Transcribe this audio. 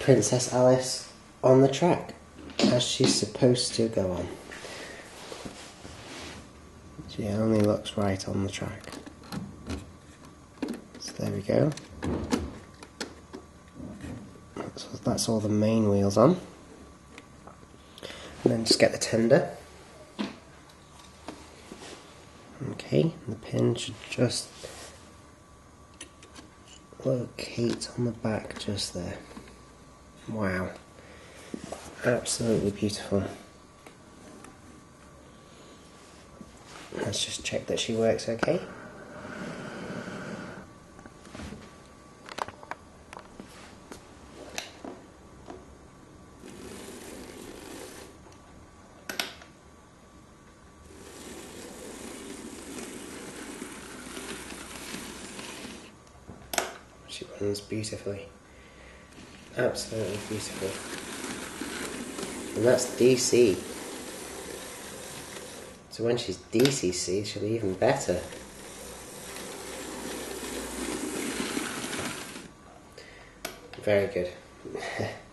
Princess Alice on the track as she's supposed to go on. She only looks right on the track. So there we go. So that's all the main wheels on. And then just get the tender. Okay, the pin should just locate on the back just there. Wow, absolutely beautiful. Let's just check that she works okay. She runs beautifully. Absolutely beautiful. And that's DC. So when she's DCC, she'll be even better. Very good.